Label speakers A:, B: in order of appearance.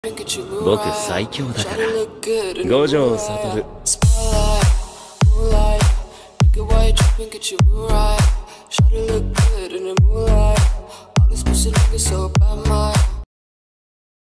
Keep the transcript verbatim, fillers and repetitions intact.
A: 僕最強だから五条悟。Shawty look good in the moonlight. All these pussy niggas so bad, my